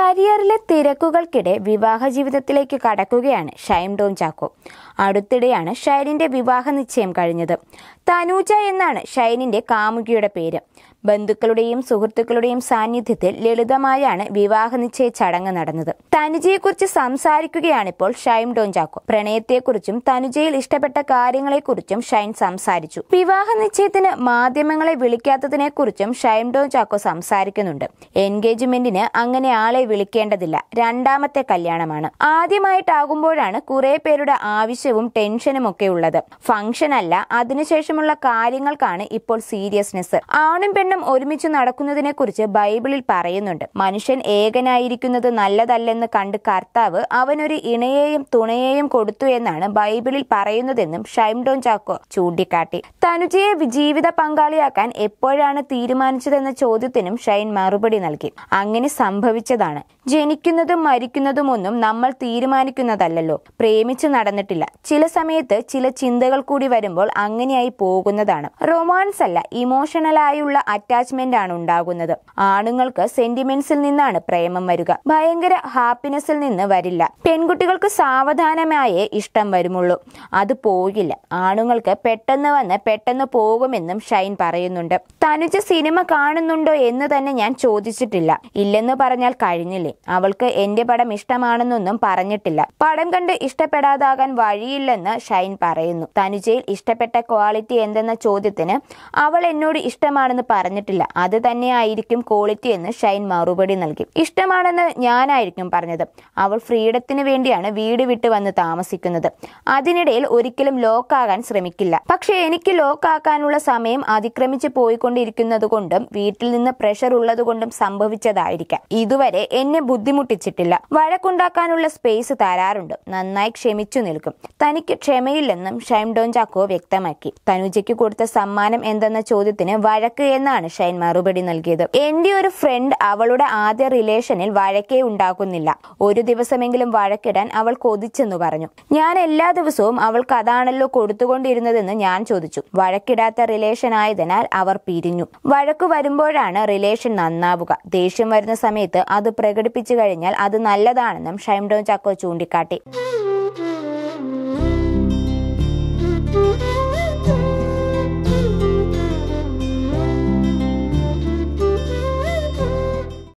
കരിയറിലെ തിരക്കുകൾക്കിടെ വിവാഹ ജീവിതത്തിലേക്ക് കടക്കുകയാണ് ഷൈൻ ടോം ചാക്കോ. അടുത്തിടെയാണ് ഷൈനിന്റെ വിവാഹ നിശ്ചയം കഴിഞ്ഞത്. തനൂജ എന്നാണ് ഷൈനിന്റെ കാമുകിയുടെ പേര്. ബന്ധുക്കളുടെയും സുഹൃത്തുക്കളുടെയും സാന്നിധ്യത്തിൽ ലളിതമായാണ് വിവാഹ നിശ്ചയ ചടങ്ങ് നടന്നത്. തനുജയെക്കുറിച്ച് സംസാരിക്കുകയാണിപ്പോൾ ഷൈൻ ടോം ചാക്കോ. പ്രണയത്തെക്കുറിച്ചും തനുജയിൽ ഇഷ്ടപ്പെട്ട കാര്യങ്ങളെക്കുറിച്ചും ഷൈൻ സംസാരിച്ചു. വിവാഹ നിശ്ചയത്തിന് മാധ്യമങ്ങളെ വിളിക്കാത്തതിനെ കുറിച്ചും ഷൈൻ ടോം ചാക്കോ സംസാരിക്കുന്നുണ്ട്. എൻഗേജ്മെന്റിന് അങ്ങനെ ആളെ വിളിക്കേണ്ടതില്ല, രണ്ടാമത്തെ കല്യാണമാണ്. ആദ്യമായിട്ടാകുമ്പോഴാണ് കുറെ പേരുടെ ആവശ്യവും ടെൻഷനും ഒക്കെ ഉള്ളത്. ഫംഗ്ഷൻ അല്ല, അതിനുശേഷമുള്ള കാര്യങ്ങൾക്കാണ് ഇപ്പോൾ സീരിയസ്നെസ്. ആണും പെണ്ണും ഒരുമിച്ച് നടക്കുന്നതിനെ കുറിച്ച് ബൈബിളിൽ പറയുന്നുണ്ട്. മനുഷ്യൻ ഏകനായിരിക്കുന്നത് നല്ലതല്ലെന്ന് കണ്ട് കർത്താവ് അവനൊരു ഇണയെയും തുണയെയും കൊടുത്തു എന്നാണ് ബൈബിളിൽ പറയുന്നതെന്നും ഷൈൻ ടോം ചാക്കോ ചൂണ്ടിക്കാട്ടി. തനുജയെ ജീവിത പങ്കാളിയാക്കാൻ എപ്പോഴാണ് തീരുമാനിച്ചതെന്ന ചോദ്യത്തിനും ഷൈൻ മറുപടി നൽകി. അങ്ങനെ സംഭവിച്ചതാണ്. ജനിക്കുന്നതും മരിക്കുന്നതുമൊന്നും നമ്മൾ തീരുമാനിക്കുന്നതല്ലല്ലോ. പ്രേമിച്ച് നടന്നിട്ടില്ല. ചില സമയത്ത് ചില ചിന്തകൾ കൂടി വരുമ്പോൾ അങ്ങനെയായി പോകുന്നതാണ്. റൊമാൻസ് അല്ല, ഇമോഷണലായുള്ള അറ്റാച്ച്മെന്റ് ആണ് ഉണ്ടാകുന്നത്. ആണുങ്ങൾക്ക് സെന്റിമെന്റ്സിൽ നിന്നാണ് പ്രേമം വരിക, ഭയങ്കര ഹാപ്പിനെസ്സിൽ നിന്ന് വരില്ല. പെൺകുട്ടികൾക്ക് സാവധാനമായേ ഇഷ്ടം വരുമുള്ളൂ, അത് പോകില്ല. ആണുങ്ങൾക്ക് പെട്ടെന്ന് വന്ന് പെട്ടെന്ന് പോകുമെന്നും ഷൈൻ പറയുന്നുണ്ട്. തനുജ സിനിമ കാണുന്നുണ്ടോ എന്ന് തന്നെ ഞാൻ ചോദിച്ചിട്ടില്ല. ഇല്ലെന്ന് പറഞ്ഞാൽ കഴിഞ്ഞില്ലേ. അവൾക്ക് എന്റെ പടം ഇഷ്ടമാണെന്നൊന്നും പറഞ്ഞിട്ടില്ല. പടം കണ്ട് ഇഷ്ടപ്പെടാതാകാൻ വഴിയില്ലെന്ന് ഷൈൻ പറയുന്നു. തനുജയിൽ ഇഷ്ടപ്പെട്ട ക്വാളിറ്റി എന്തെന്ന ചോദ്യത്തിന് അവൾ എന്നോട് ഇഷ്ടമാണെന്ന് പറഞ്ഞിട്ടില്ല, അത് തന്നെയായിരിക്കും ക്വാളിറ്റി എന്ന് ഷൈൻ മറുപടി നൽകി. ഇഷ്ടമാണെന്ന് ഞാനായിരിക്കും പറഞ്ഞത്. അവൾ ഫ്രീഡത്തിന് വേണ്ടിയാണ് വീട് വിട്ട് വന്ന് താമസിക്കുന്നത്. അതിനിടയിൽ ഒരിക്കലും ലോക്കാകാൻ ശ്രമിക്കില്ല. പക്ഷെ എനിക്ക് ലോക്കാക്കാനുള്ള സമയം അതിക്രമിച്ച് പോയിക്കൊണ്ടിരിക്കുന്നത് കൊണ്ടും വീട്ടിൽ നിന്ന് പ്രഷർ ഉള്ളത് കൊണ്ടും സംഭവിച്ചതായിരിക്കാം. ഇതുവരെ എന്നെ ബുദ്ധിമുട്ടിച്ചിട്ടില്ല. വഴക്കുണ്ടാക്കാനുള്ള സ്പേസ് തരാറുണ്ട്. നന്നായി ക്ഷമിച്ചു നിൽക്കും. തനിക്ക് ക്ഷമയില്ലെന്നും ഷൈൻ ടോം ചാക്കോ വ്യക്തമാക്കി. തനുജയ്ക്ക് കൊടുത്ത സമ്മാനം എന്തെന്ന ചോദ്യത്തിന് വഴക്ക് എന്നാണ് ഷൈൻ മറുപടി നൽകിയത്. എന്റെ ഒരു ഫ്രണ്ട് അവളുടെ ആദ്യ റിലേഷനിൽ വഴക്കേ ഉണ്ടാക്കുന്നില്ല. ഒരു ദിവസമെങ്കിലും വഴക്കിടാൻ അവൾ കൊതിച്ചെന്നു പറഞ്ഞു. ഞാൻ എല്ലാ ദിവസവും അവൾക്ക് അതാണല്ലോ കൊടുത്തുകൊണ്ടിരുന്നതെന്ന് ഞാൻ ചോദിച്ചു. വഴക്കിടാത്ത റിലേഷൻ ആയതിനാൽ അവർ പിരിഞ്ഞു. വഴക്ക് വരുമ്പോഴാണ് റിലേഷൻ നന്നാവുക. ദേഷ്യം വരുന്ന സമയത്ത് അത് പ്രകടിപ്പിച്ചു കഴിഞ്ഞാൽ അത് നല്ലതാണെന്നും ഷൈൻ ടോം ചാക്കോ ചൂണ്ടിക്കാട്ടി.